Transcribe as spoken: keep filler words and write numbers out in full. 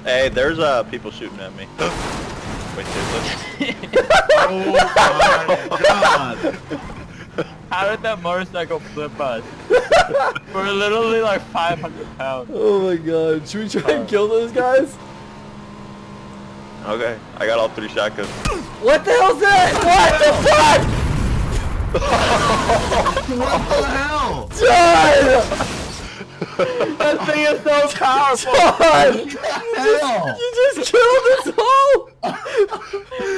Hey, there's uh people shooting at me. Wait, seriously? Oh my god! How did that motorcycle flip us? We're literally like five hundred pounds. Oh my god. Should we try and kill those guys? Okay, I got all three shotguns. What the hell's that? What the fuck? What the hell? John! That thing is so powerful! John! What the hell? You just killed us all!